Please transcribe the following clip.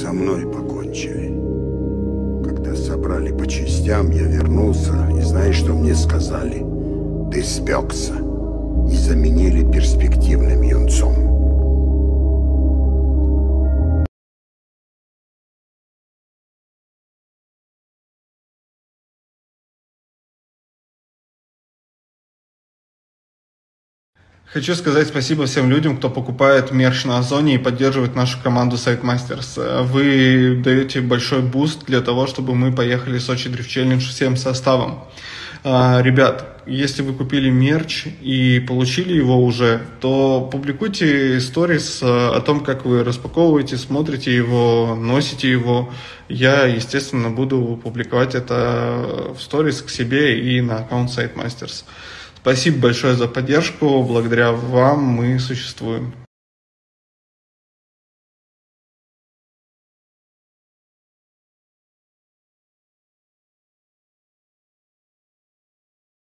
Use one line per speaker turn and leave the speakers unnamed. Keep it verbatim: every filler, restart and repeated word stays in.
со мной покончили. Когда собрали по частям, я вернулся, и знаешь, что мне сказали? Ты спекся, и заменили перспективным юнцом.
Хочу сказать спасибо всем людям, кто покупает мерч на Озоне и поддерживает нашу команду Sidemasters. Вы даете большой буст для того, чтобы мы поехали в Сочи Drift Challenge всем составом. Ребят, если вы купили мерч и получили его уже, то публикуйте сторис о том, как вы распаковываете, смотрите его, носите его. Я, естественно, буду публиковать это в сторис к себе и на аккаунт Sidemasters. Спасибо большое за поддержку. Благодаря вам мы существуем.